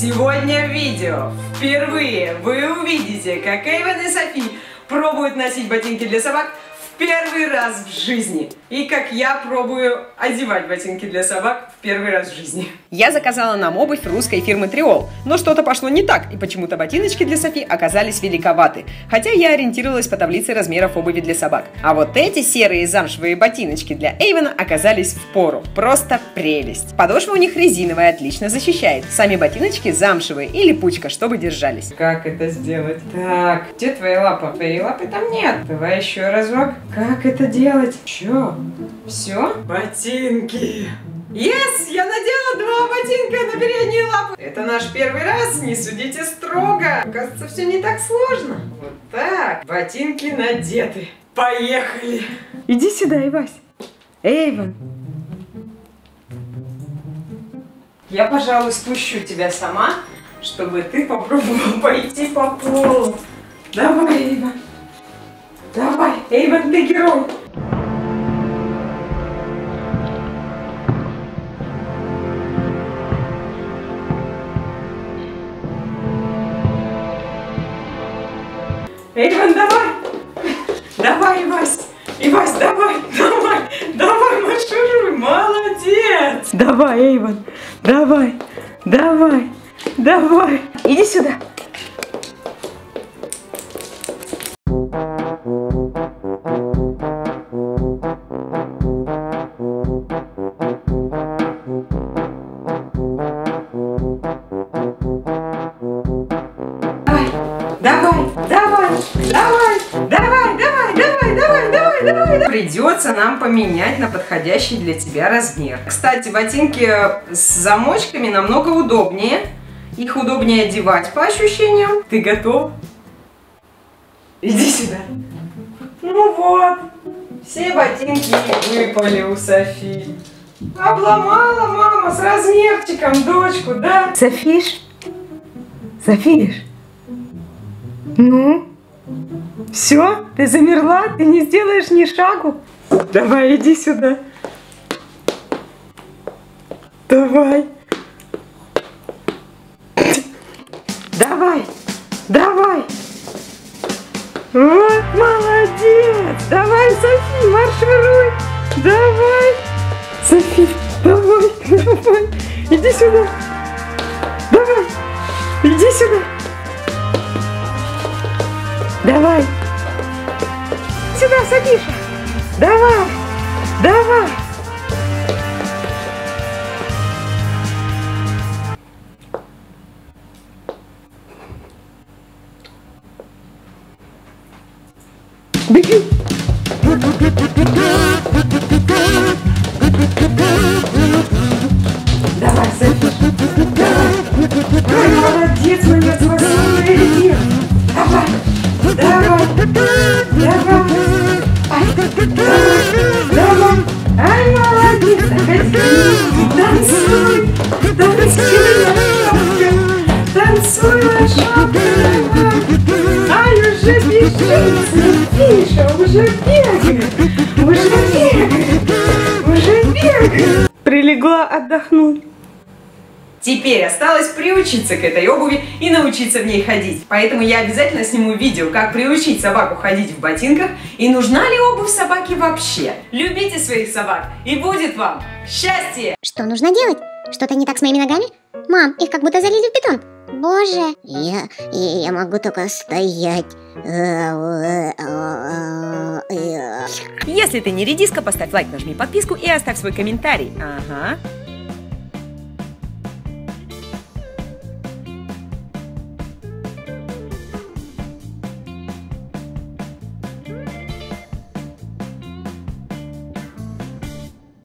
Сегодня в видео впервые вы увидите, как Эйвен и Софи пробуют носить ботинки для собак в первый раз в жизни. И как я пробую одевать ботинки для собак в первый раз в жизни. Я заказала нам обувь русской фирмы Триол, но что-то пошло не так, и почему-то ботиночки для Софи оказались великоваты, хотя я ориентировалась по таблице размеров обуви для собак. А вот эти серые замшевые ботиночки для Эйвена оказались впору. Просто прелесть. Подошва у них резиновая, отлично защищает. Сами ботиночки замшевые и липучка, чтобы держались. Как это сделать? Так, где твоя лапа? Твоей лапы там нет. Давай еще разок. Как это делать? Чё? Все? Ботинки. Yes! Я надела 2 ботинка на передние лапы. Это наш первый раз, не судите строго. Кажется, все не так сложно. Вот так. Ботинки надеты. Поехали. Иди сюда, Ивась. Эйвен. Я, пожалуй, спущу тебя сама, чтобы ты попробовал пойти по полу. Давай, Эйвен. Давай, Эйвен, ты герой. Эйвен, давай! Давай, Ивась! Ивась, давай! Давай! Давай, маршируй! Молодец! Давай, Эйвен! Давай! Давай! Давай! Иди сюда! Давай, давай, давай, давай, давай, давай, давай, давай, давай. Придется нам поменять на подходящий для тебя размер. Кстати, ботинки с замочками намного удобнее. Их удобнее одевать по ощущениям. Ты готов? Иди сюда. Ну вот, все ботинки выпали у Софи. Обломала мама с размерчиком дочку, да? Софиш? Софиш? Ну, все, ты замерла, ты не сделаешь ни шагу. Давай, иди сюда. Давай. Давай, давай. Вот, молодец. Давай, Софи, маршируй. Давай. Софи, давай, давай. Иди сюда. Давай, иди сюда. Давай! Сюда, Софиша! Давай! Давай! Беги! Давай, Софиша! Давай! Ой, молодец, моя золотая! Давай! Давай, давай, давай, ай, молодец, танцуй, танцуй, лошадка, ай, уже бежит, Софиша, уже бегает, прилегла отдохнуть. Теперь осталось приучиться к этой обуви и научиться в ней ходить. Поэтому я обязательно сниму видео, как приучить собаку ходить в ботинках и нужна ли обувь собаке вообще. Любите своих собак и будет вам счастье! Что нужно делать? Что-то не так с моими ногами? Мам, их как будто залили в бетон. Боже! Я могу только стоять. Если ты не редиска, поставь лайк, нажми подписку и оставь свой комментарий. Ага.